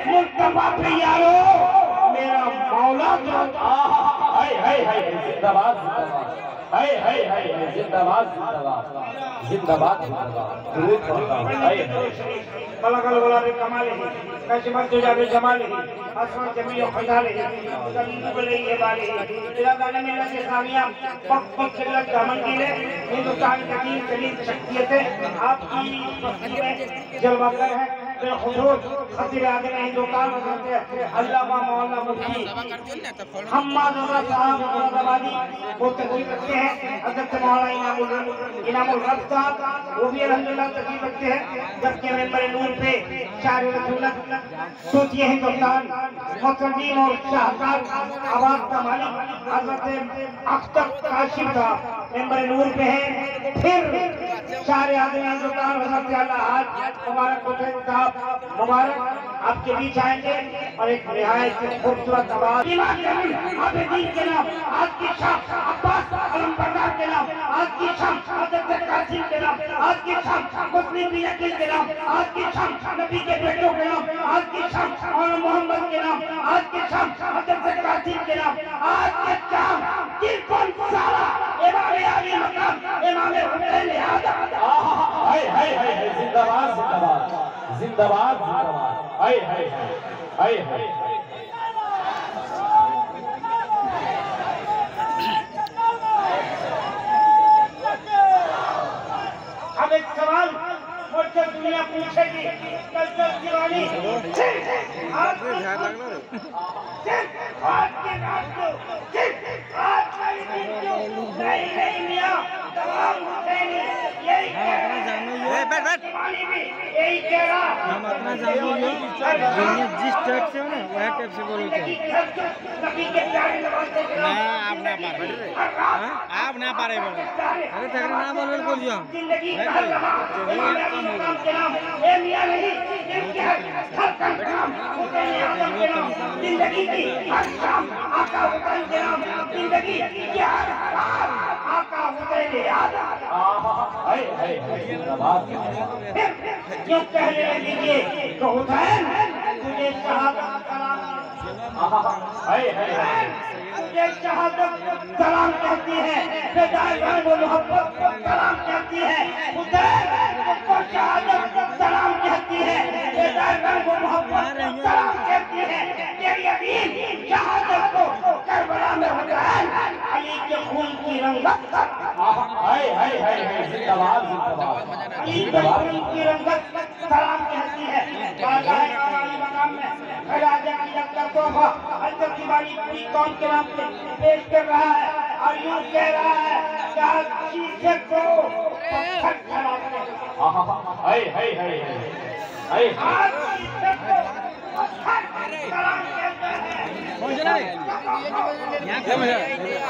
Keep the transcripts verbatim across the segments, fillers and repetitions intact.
मुस्तफा पे यारो मेरा मौला जो हाय हाय हाय जिंदाबाद जिंदाबाद हाय हाय हाय जिंदाबाद जिंदाबाद जिंदाबाद जिंदाबाद दुरूद पढ़ता हूं हाय बलगल वाला भी कमाल है कैसे मत जो जावे जमाल है आसमान जमीन और खजा ले कभी बोले ये बारे तेरा गाने में लगे सामिया पक पक खिलत दामन की ले हिंदुस्तान की तीन चली शख्सियत है आपकी तस्वीर में जलवा कर है बेखुदूर खतीब आदम हिंदुस्तान में अल्लामा मौलाना मुफ्ती हम्माद रजा साहब मुरादाबादी वो तस्वीर रखते हैं अध्यक्ष मौलाना इनामुल इनामुल रब साहब वो भी अल्हम्दुलिल्लाह तस्वीर रखते हैं जबकि मेंबर नूर पे शायर रसूलत सोचिए हिंदुस्तान मुसलमान और शाहकार आवाज का मालिक हजरत अख्तर काशिफ साहब मेंबर नूर पे है फिर सारे आदमी हिंदुस्तान हजरत अल्लाह आज मुबारक हुसैन साहब मुबारक आपके बीच आएंगे और एक निहायत खूबसूरत आवाज आबिदीन के नाम आज की शाम अब्बास अलमबरदार के नाम आज की शाम हजरत कासिम के नाम आज की शाम मुस्लिम भी यकीन के नाम आज की शाम नबी के बेटों के नाम आज की शाम और मोहम्मद के नाम आज की शाम हजरत कासिम के नाम आज के शाम तिरपन साला इमाम अली मकाम इमाम हुसैन आदम हाय हाय हाय जिंदाबाद जिंदाबाद जिंदाबाद जिंदाबाद हाय हाय हाय हाय अब एक सवाल मुझसे दुनिया पूछेगी कल तक दीवानी आज के रात को आज वाली दिन को नहीं नहीं मियां तमाम हुसैनी यही बैठ बैठ दीवानी भी यही कह रहा हम अपना जानो ये जिस टाइप से हो ना वह टाइप से बोलो ना आप ना पा रहे आप ना पा रहे बोलो अरे तगड़े ना बोल बोल बोलियो हम जिंदगी का नाम के नाम ए मियां नहीं इनके हर काम हुसैन आदम के नाम जिंदगी की हर शाम आका हुसैन के नाम जिंदगी की हर रात आका हुसैन आदम हाय हाय जिंदाबाद क्यों कहने लीजिए तो हुसैन तुझे शहादत सलाम हाय हाय तुझे शहादत सलाम कहती है बेदार वो मोहब्बत सलाम कहती है हुसैन तुझको शहादत सलाम कहती है बेदार वो मोहब्बत सलाम कहती है तेरी अदीन शहादत को करबला में हुसैन अली के खून की रंगत हाय हाय हाय जिंदाबाद जिंदाबाद अली के खून की रंगत सलाम कहती है बादशाह काली मकाम में खड़ा जाके जब तक तोहफा हजरत दीवानी पूरी कौम के नाम से पेश कर रहा है और यूं कह रहा है कि शीशे को पत्थर खड़ाते हाय हाय हाय हाय हाय शीशे को पत्थर सलाम कहते हैं कौन चला रहे यहां क्या मजा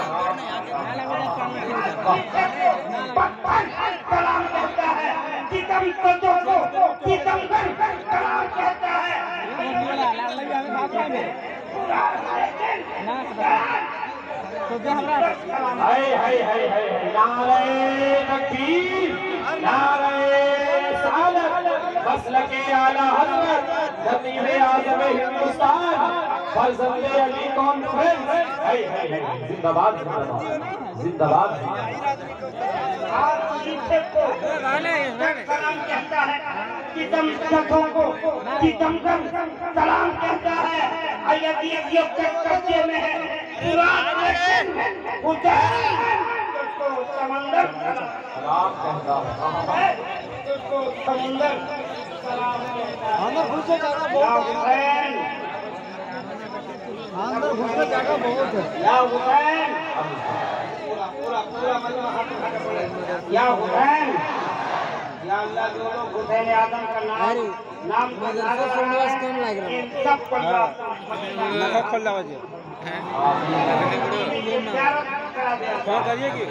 पत्थर सलाम कहता है सितम को सितमगर सलाम कहता है हाय हाय हाय हाय नारे तकबीर नारे रिसालत मसलके आला हज़रत खतीब आज़म हिंदुस्तान फर्जंद अली कॉन्फ्रेंस हाय हाय हाय जिंदाबाद जिंदाबाद जिंदाबाद आज शीशे को सलाम कहता है सितम सखों को सितमगर सलाम कहता है अयदी अयदी कच्चे में है पुरान लेकिन हुसैन तुझको समंदर सलाम कहता है तुझको समंदर सलाम कहता है अंदर घुस के जगह बहुत हुसैन अंदर घुस के जगह बहुत है या हुसैन पूरा पूरा मतलब या हुसैन या अल्लाह जो लोग हुसैन आदम का नाम नाम को मदरसा सुनवास कम लग रहा इन सब को लगा खोल लगा जी क्या करिए कि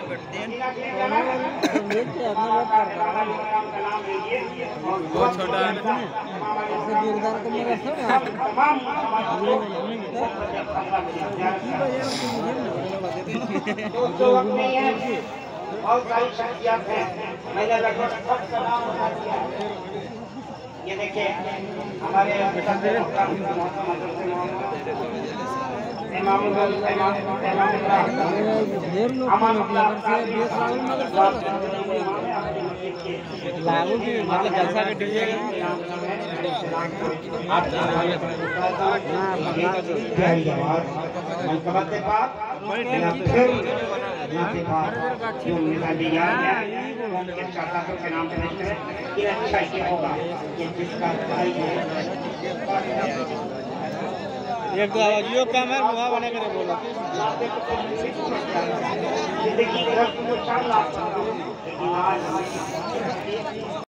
बहुत छोटा है ऐसे जोरदार को मेरा सब तमाम दोस्तों वक्त नहीं है बहुत सारी शख्सियत हैं मैंने लगभग सब सलाम बता दिया ये देखिए हमारे लागू की मतलब जलसा के डीजे के नाम से लिखते हैं ये अच्छा ही होगा ये जिसका भाई है एक दो आवाज यो काम है मुहा बने करे बोलो जिंदगी